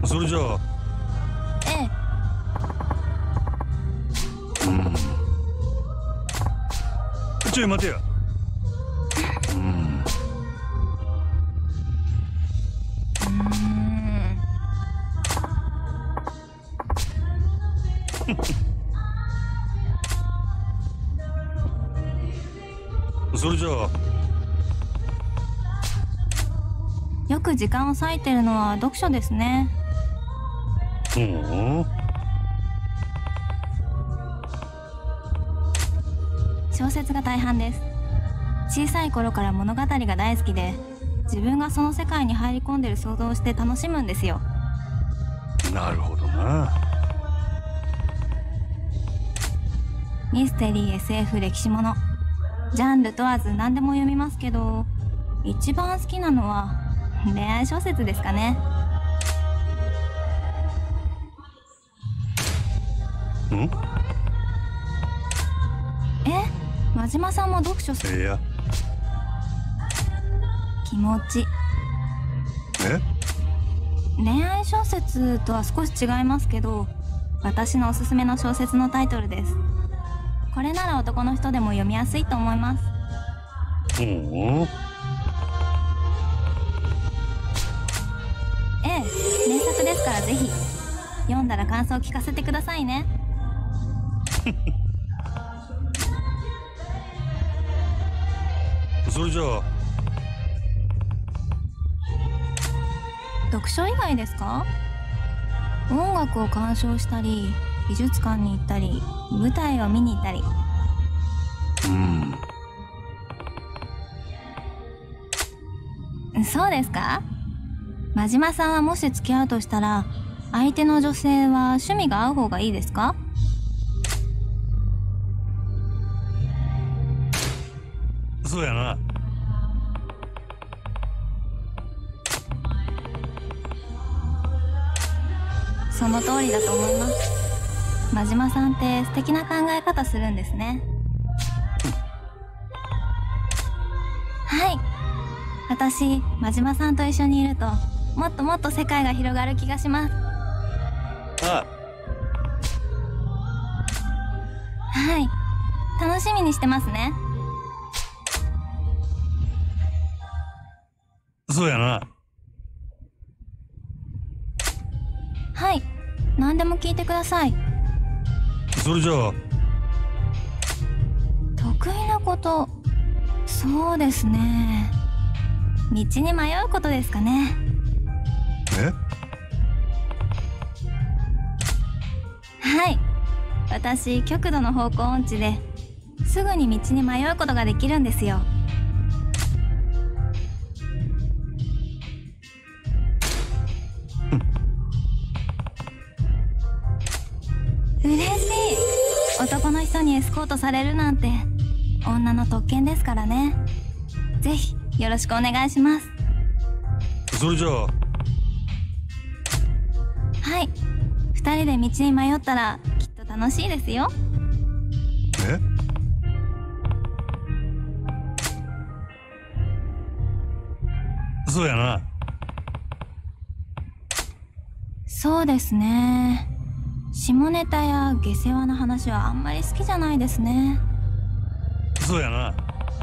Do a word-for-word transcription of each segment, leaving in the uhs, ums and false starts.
それじゃあ。 ええ。 うん。ちょい待てや。うん。それじゃあ。 よく時間を割いてるのは読書ですね。 うん。 小説が大半です。小さい頃から物語が大好きで、自分がその世界に入り込んでる想像をして楽しむんですよ。 なるほどな。 ミステリー、エスエフ、歴史もの、ジャンル問わず何でも読みますけど、一番好きなのは恋愛小説ですかね。 ん？ え、真島さんも読書する？ いや。 気持ち。 え？ 恋愛小説とは少し違いますけど、私のおすすめの小説のタイトルです。これなら男の人でも読みやすいと思います。 うん。 ええ、名作ですからぜひ読んだら感想を聞かせてくださいね。 それじゃあ。 読書以外ですか？音楽を鑑賞したり、美術館に行ったり、舞台を見に行ったり。 うん。 そうですか？真島さんはもし付き合うとしたら、相手の女性は趣味が合う方がいいですか？ そうやな。 その通りだと思います。真島さんって素敵な考え方するんですね。はい。私、真島さんと一緒にいると、もっともっと世界が広がる気がします。 ああ。はい。楽しみにしてますね。 そうやな。 はい。何でも聞いてください。 それじゃあ。 得意なこと、そうですね。道に迷うことですかね。 え？ はい。私、極度の方向音痴で、すぐに道に迷うことができるんですよ。嬉しい。男の人にエスコートされるなんて女の特権ですからね。ぜひよろしくお願いします。 それじゃあ。 はい。二人で道に迷ったらきっと楽しいですよ。 え？そうやな。 そうですね。下ネタや下世話な話はあんまり好きじゃないですね。 そうやな。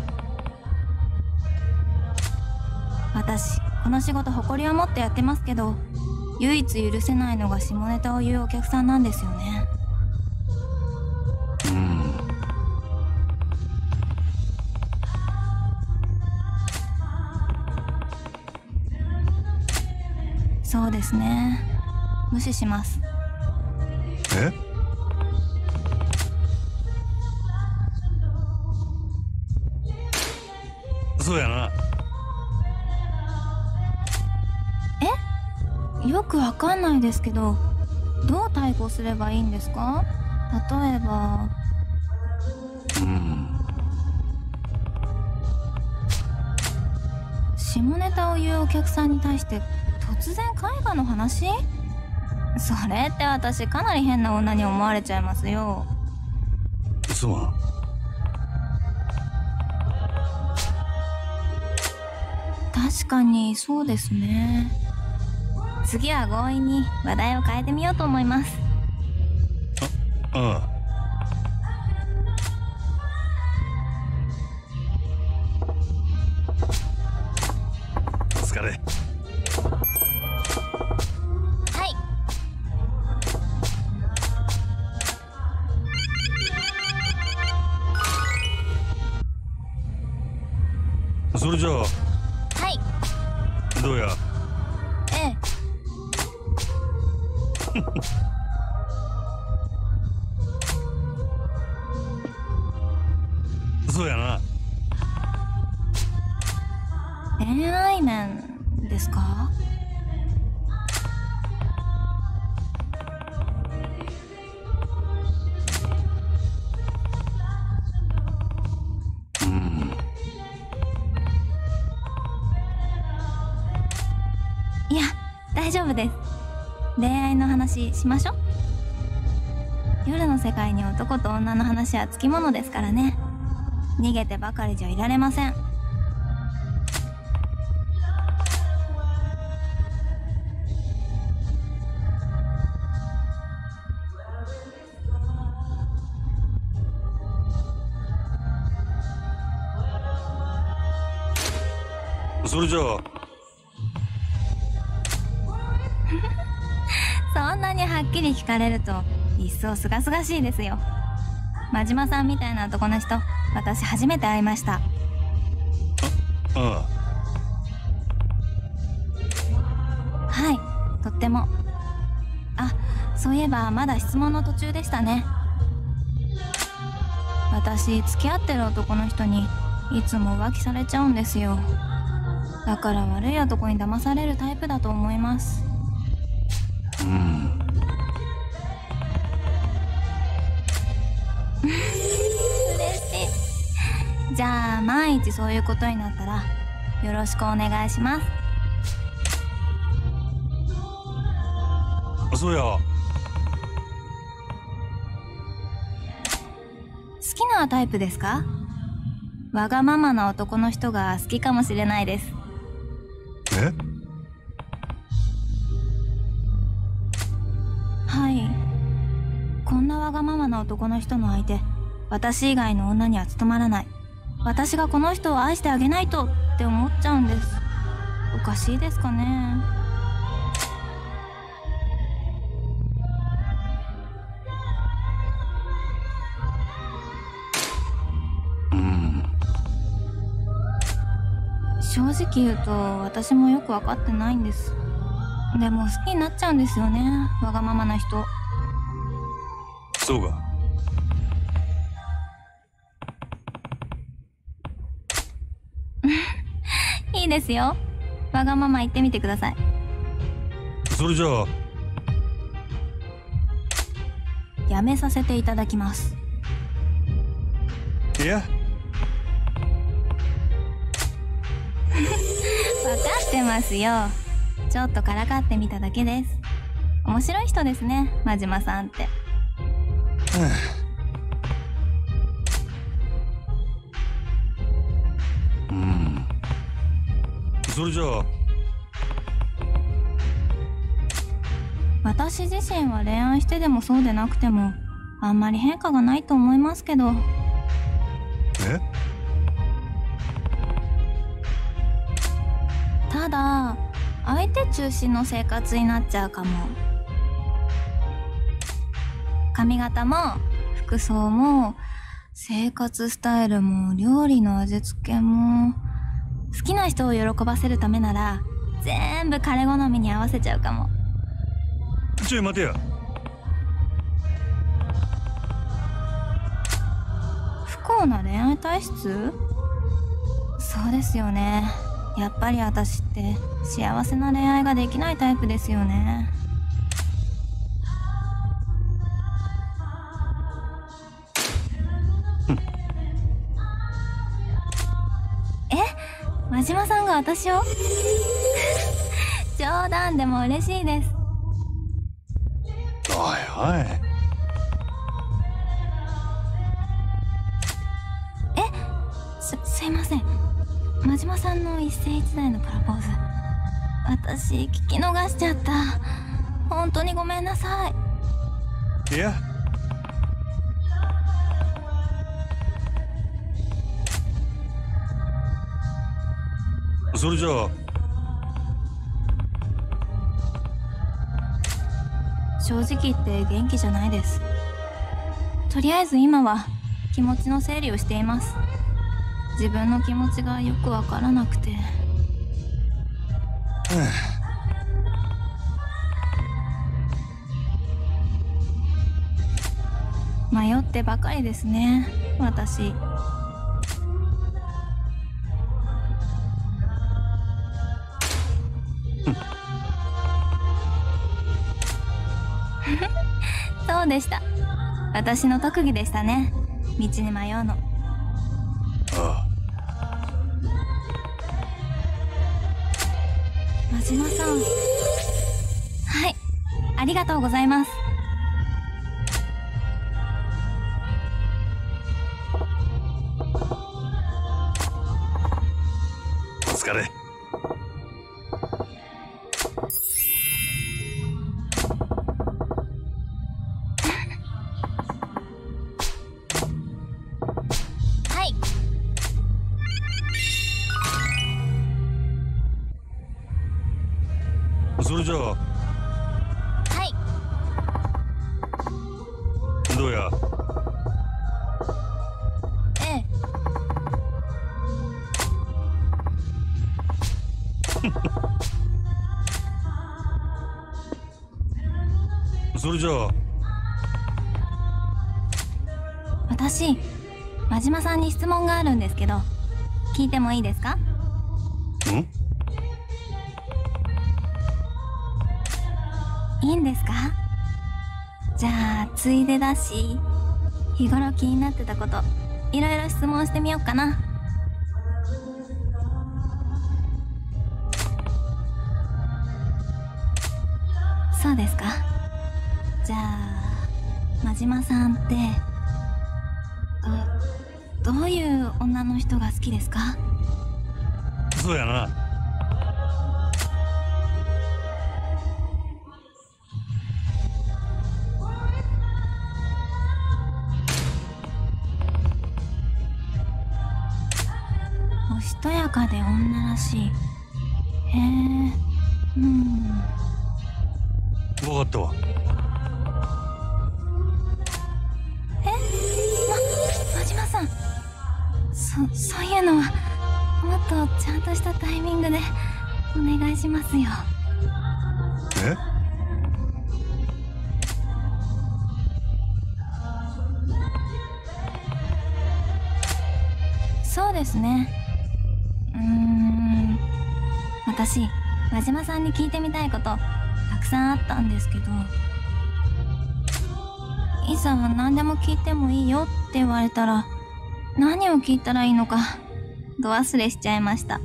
私、この仕事誇りを持ってやってますけど、唯一許せないのが下ネタを言うお客さんなんですよね。 うん。 そうですね。無視します。 え？そうやな。 え？よくわかんないですけど、どう対抗すればいいんですか？例えば。 うん。 下ネタを言うお客さんに対して突然絵画の話？それって私かなり変な女に思われちゃいますよ。 すまん。 確かにそうですね。 次は強引に話題を変えてみようと思います。 あ、ああ。お疲れ。 はい。 それじゃあはい。 どうや。 ええ。 そうやな。 恋愛面ですか？ うん。 いや、大丈夫です。恋愛の話しましょう。夜の世界に男と女の話はつきものですからね。逃げてばかりじゃいられません。 それじゃあそんなにはっきり聞かれると一層すがすがしいですよ。真島さんみたいな男の人、私初めて会いました。 ああ。 はい、とっても。あ、そういえばまだ質問の途中でしたね。私付き合ってる男の人にいつも浮気されちゃうんですよ。だから悪い男に騙されるタイプだと思います。 うん。 嬉しい。じゃあ万一そういうことになったらよろしくお願いします。 そうや。 好きなタイプですか？わがままな男の人が好きかもしれないです。 え？ はい。こんなわがままな男の人の相手、私以外の女には務まらない。私がこの人を愛してあげないとって思っちゃうんです。おかしいですかね。 うん。 正直言うと私もよく分かってないんです。でも好きになっちゃうんですよね、わがままな人。 そうか。 いいですよ。わがまま言ってみてください。 それじゃあやめさせていただきます。 いや。 分かってますよ。ちょっとからかってみただけです。面白い人ですね、真島さんって。 うん。それじゃあ私自身は恋愛してでもそうでなくてもあんまり変化がないと思いますけど。 え？ ただ相手中心の生活になっちゃうかも。髪型も服装も生活スタイルも料理の味付けも、好きな人を喜ばせるためなら全部彼好みに合わせちゃうかも。 ちょい待てや。 不幸な恋愛体質？そうですよね。やっぱり私って幸せな恋愛ができないタイプですよね。え？真島さんが私を？冗談でも嬉しいです。 おいおい。 え？す、すいません。真島さんの一世一代のプロポーズ私聞き逃しちゃった。本当にごめんなさい。 いや、それじゃあ正直言って元気じゃないです。とりあえず今は気持ちの整理をしています。自分の気持ちがよくわからなくて。迷ってばかりですね、私。そうでした。私の特技でしたね、道に迷うの。 ああ。 真島さん。はい、ありがとうございます。 お疲れ。それじゃあ。はい。どうや。 ええ。それじゃあ。 私、真島さんに質問があるんですけど、聞いてもいいですか？ ん？ いいんですか？じゃあついでだし、日頃気になってたこといろいろ質問してみようかな。そうですか。じゃあ真島さんってど、どういう女の人が好きですか？ そうやな。 おしとやかで女らしい。へえ、うん。 分かったわ。 え、ま、真島さん。そ、そういうのはもっとちゃんとしたタイミングでお願いしますよ。 え？ そうですね。うーん。私、真島さんに聞いてみたいことたくさんあったんですけど、いざ何でも聞いてもいいよって言われたら、何を聞いたらいいのか、ど忘れしちゃいました。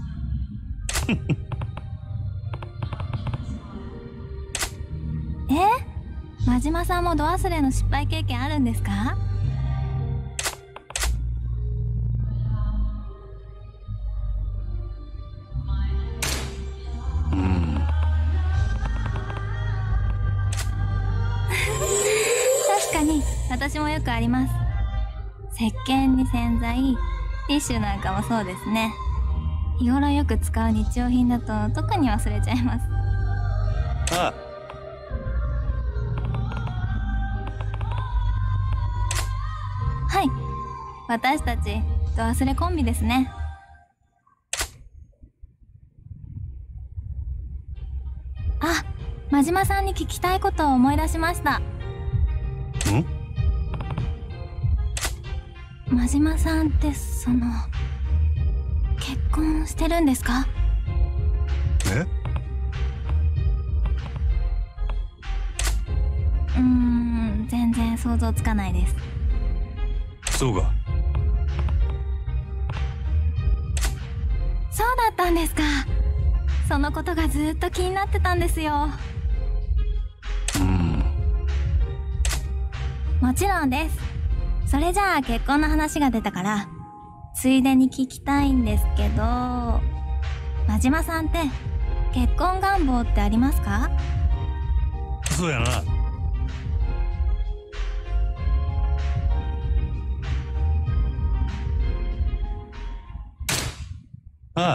え？真島さんもど忘れの失敗経験あるんですか？ うん。 確かに私もよくあります。石鹸に洗剤、ティッシュなんかもそうですね。日頃よく使う日用品だと特に忘れちゃいます。 ああ。 はい、私たちど忘れコンビですね。あ、真島さんに聞きたいことを思い出しました。 ん？ 真島さんってその結婚してるんですか？ え？ うーん、全然想像つかないです。 そうか。 そうだったんですか。そのことがずっと気になってたんですよ。 うん。 もちろんです。それじゃあ結婚の話が出たからついでに聞きたいんですけど、真島さんって結婚願望ってありますか？ そうやな。ああ。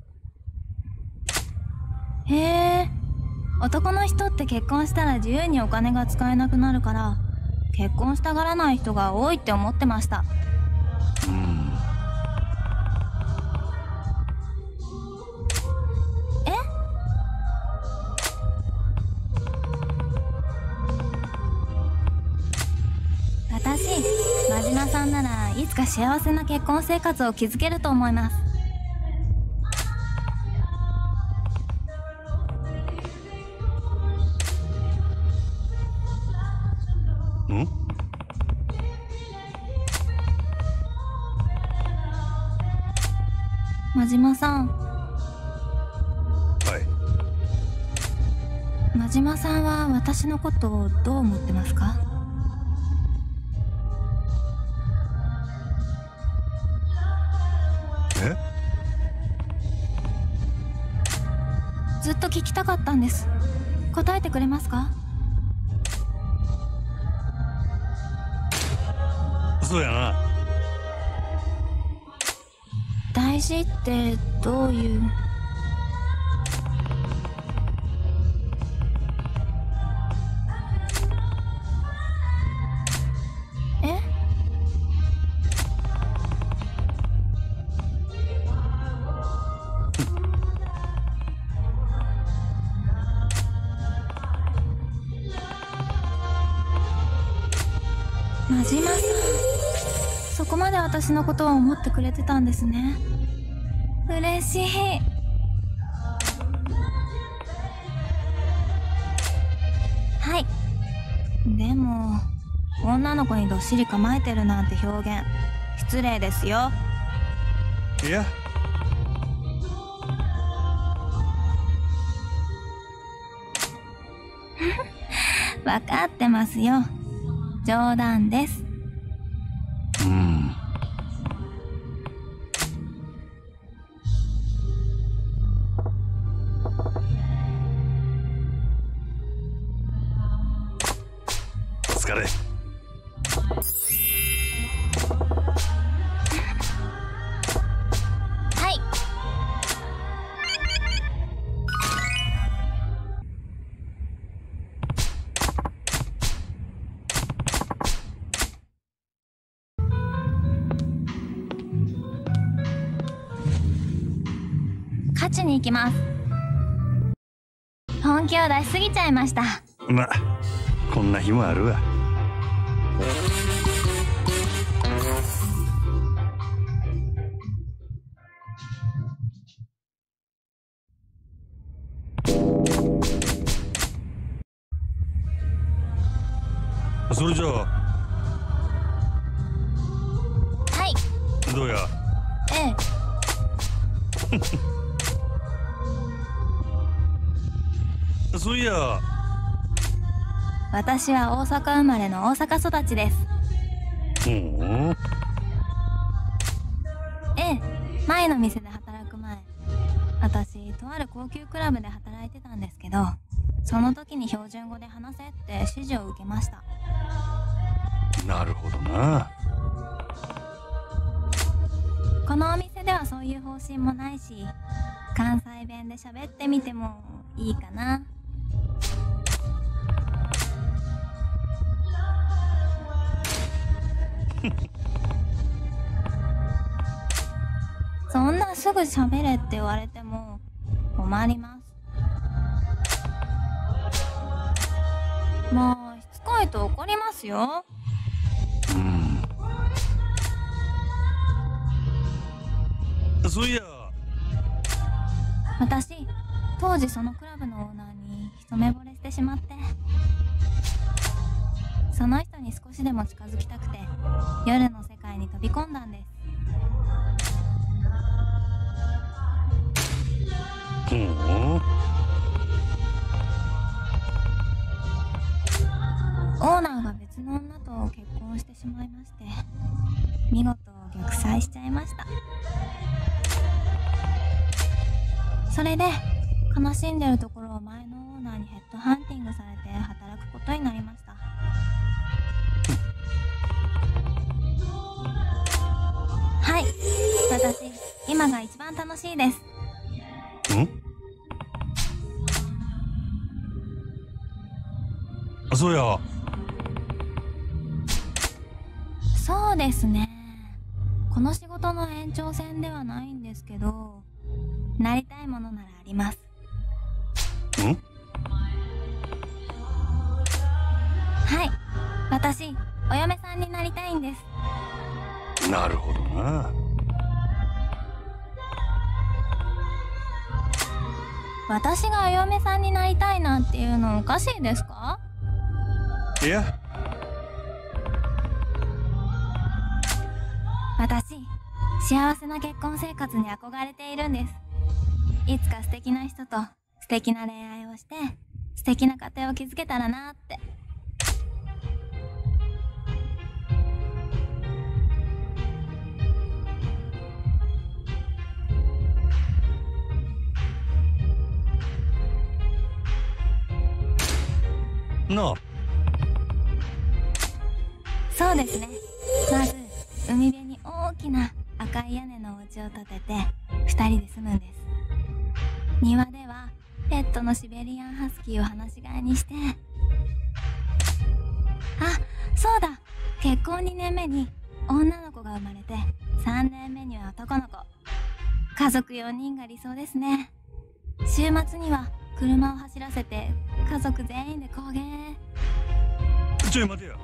へえ、男の人って結婚したら自由にお金が使えなくなるから結婚したがらない人が多いって思ってました。 うん。 え？私、真島さんならいつか幸せな結婚生活を築けると思います。 ん？ 真島さん。 はい。 真島さんは私のことをどう思ってますか？ え？ ずっと聞きたかったんです。答えてくれますか？ そうやな。 大事ってどういう？え？真島さん、そこまで私のことを思ってくれてたんですね。嬉しい。はい。でも女の子にどっしり構えてるなんて表現失礼ですよ。 いや。 分かってますよ。冗談です。 うん。お疲れ。 はい。勝ちに行きます。本気を出しすぎちゃいました。 ま、こんな日もあるわ。それじゃあ。 はい。 どうや。 ええ。そういや。 私は大阪生まれの大阪育ちです。 ほう。 ええ、前の店で働く前、私とある高級クラブで働いてたんですけど、その時に標準語で話せって指示を受けました。 なるほどな。 このお店ではそういう方針もないし、関西弁で喋ってみてもいいかな。そんなすぐ喋れって言われても困ります。もうしつこいと怒りますよ。 うん。そういや。 私、当時そのクラブのオーナーに一目惚れしてしまって、その人に少しでも近づきたくて夜の世界に飛び込んだんです。 ほう。 オーナーが別の女と結婚してしまいまして、見事玉砕しちゃいました。それで悲しんでるところを前のオーナーにヘッドハンティングされて働くことになりました。はい、私今が一番楽しいです。 ん？そうや。 そうですね。この仕事の延長線ではないんですけど、なりたいものならあります。 ん？ はい、私お嫁さんになりたいんです。 なるほどな。 私がお嫁さんになりたいなんていうのおかしいですか？ いや、 私幸せな結婚生活に憧れているんです。いつか素敵な人と素敵な恋愛をして素敵な家庭を築けたらなーって。 なあ。 そうですね。まず海辺に大きな赤い屋根のお家を建てて二人で住むんです。庭ではペットのシベリアンハスキーを放し飼いにして、あ、そうだ、結婚にねんめに女の子が生まれてさんねんめには男の子。家族よにんが理想ですね。週末には車を走らせて家族全員で高原へ。 ちょい待てや。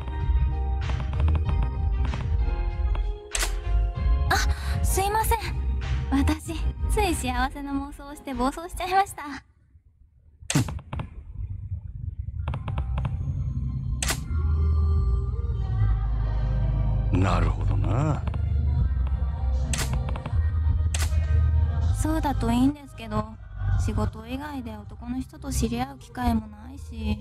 あ、すいません。私つい幸せな妄想をして暴走しちゃいました。 なるほどな。 そうだといいんですけど、仕事以外で男の人と知り合う機会もないし。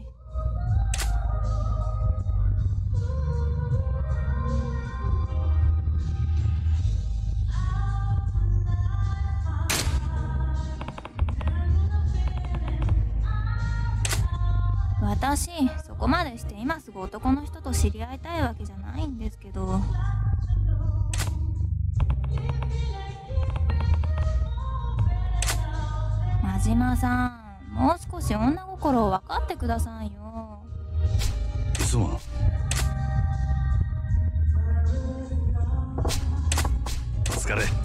私そこまでして今すぐ男の人と知り合いたいわけじゃないんですけど。真島さん、もう少し女心を分かってくださいよ。 すまん。お疲れ。 はい。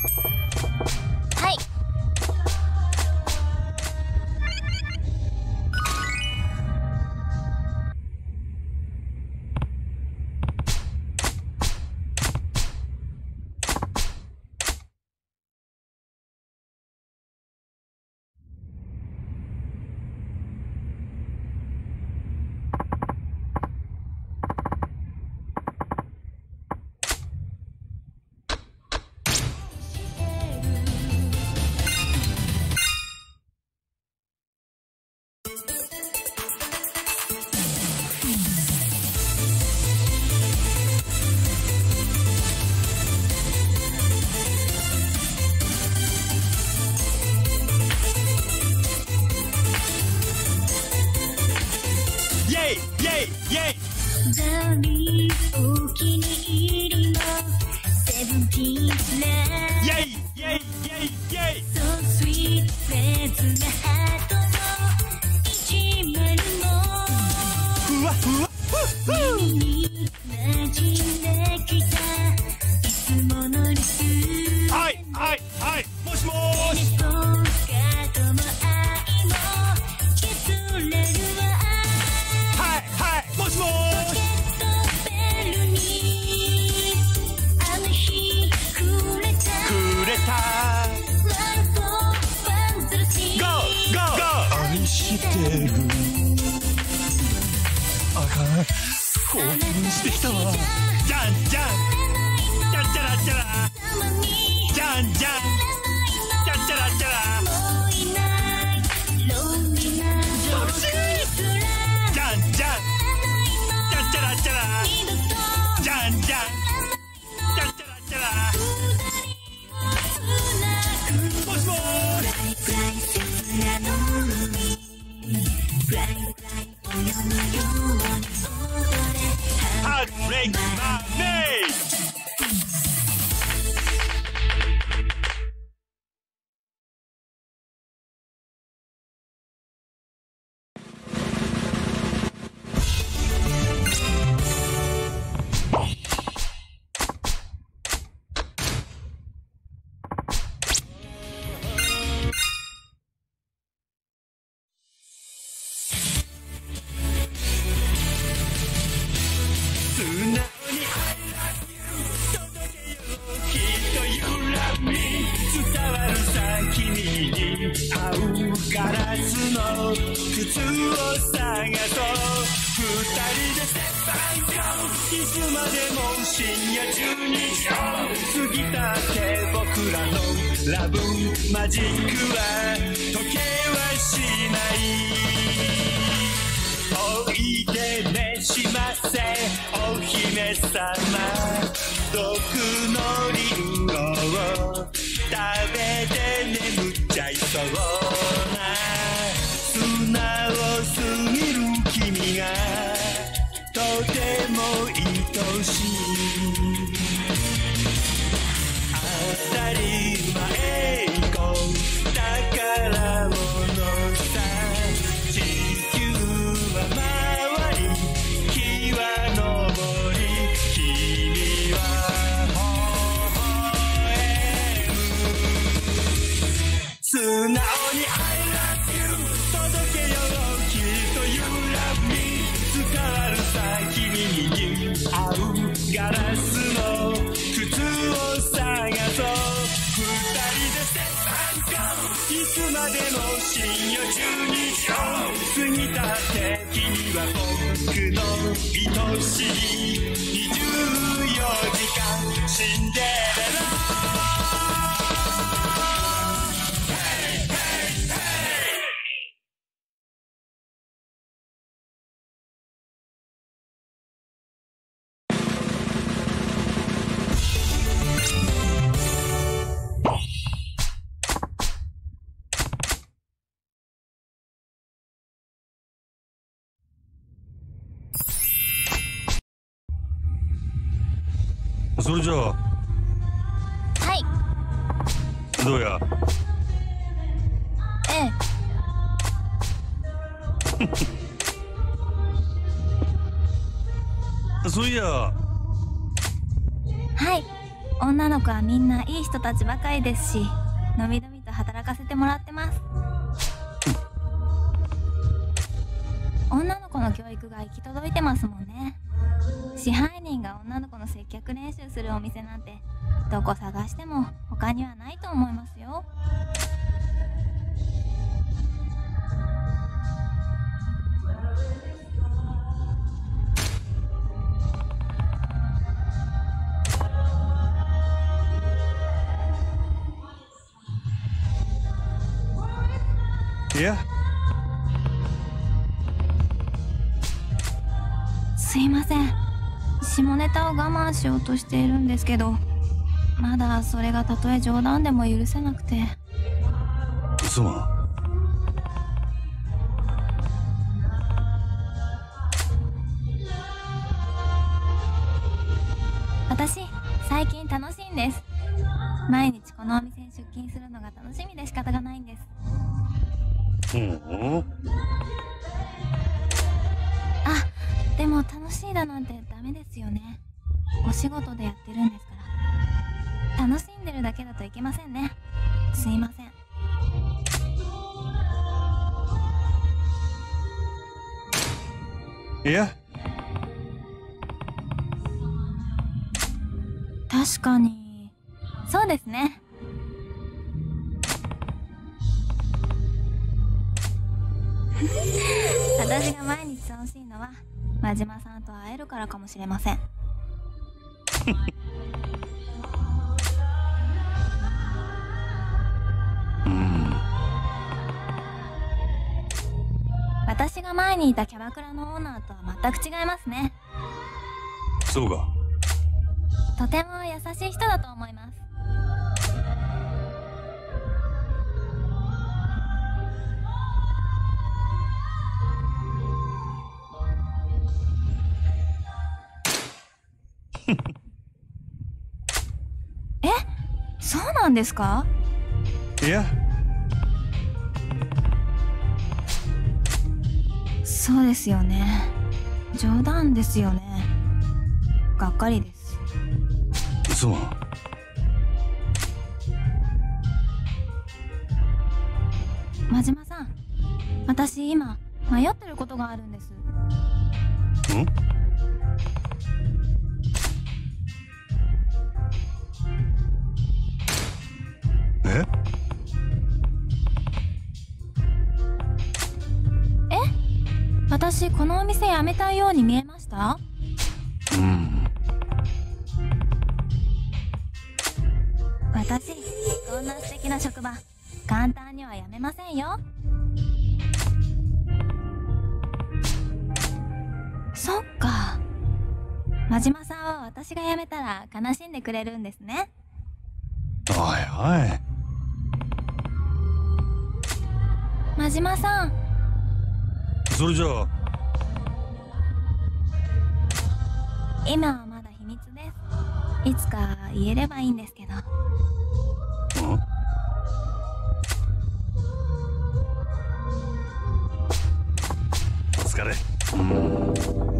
ザリお気に入りのセブンティーンフライイェイイェイイェイイェイ。 So sweet フレーズなハートのいちまるもふわふわふわ。 耳に馴染んできたいつものリスはいはいはい。もしもーし。 テレフォンカードも愛も削れるわ。 はいはいもしもーし。愛してる。あかん、興奮してきたわ。じゃんじゃんじゃんじゃらじゃらじゃんじゃんじゃんじゃらじゃら楽しい。じゃんじゃんじゃんじゃらじゃらじゃんじゃんじゃんじゃらじゃらもしもーし。 Heartbreak Money! マジックは時計はしないおいで召しませお姫様毒のリンゴを食べて眠っちゃいそうな素直すぎる君がとても愛しい当たり前宝物さ地球は回り日は昇り君は微笑む素直に I love you 届けようきっと You love me 伝わるさ君に合うガラスの靴を探そう二人でいつまでも深夜じゅうにじを過ぎたって君は僕の愛しいにじゅうよじかんシンデレラそれじゃあはいどうやええそういやはい女の子はみんないい人たちばかりですしのびのびと働かせてもらってます女の子の教育が行き届いてますもんね支配人が女の子の接客練習するお店なんてどこ探しても他にはないと思いますよいやすいません下ネタを我慢しようとしているんですけどまだそれがたとえ冗談でも許せなくてすまん私最近楽しいんです毎日このお店に出勤するのが楽しみで仕方がないんですうんあでも楽しいだなんてダメですよねお仕事でやってるんですから楽しんでるだけだといけませんねすいませんいや確かにそうですね私が毎日楽しいのは真島さんと会えるからかもしれません私が前にいたキャバクラのオーナーとは全く違いますねそうかとても優しい人だと思いますそうなんですか？ いや、 そうですよね。冗談ですよね。がっかりです。 嘘は。 真島さん、私今迷ってることがあるんです。 ん？え？ え？私このお店辞めたいように見えました？ うん。 私こんな素敵な職場簡単には辞めませんよ。そっか。真島さんは私が辞めたら悲しんでくれるんですね。 おいおい。 真島さん、 それじゃあ。 今はまだ秘密です。いつか言えればいいんですけど。 ん？お疲れ。うん。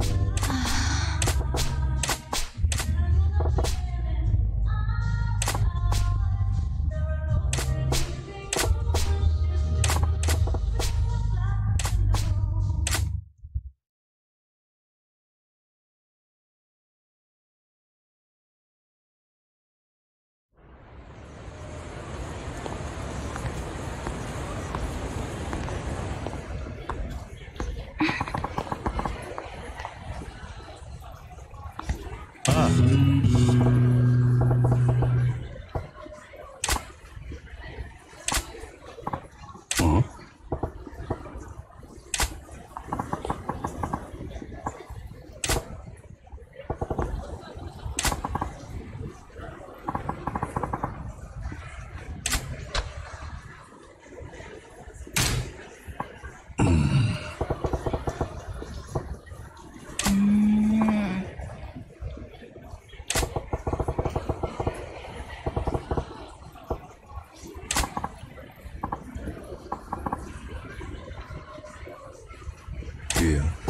ああ。うん？いや。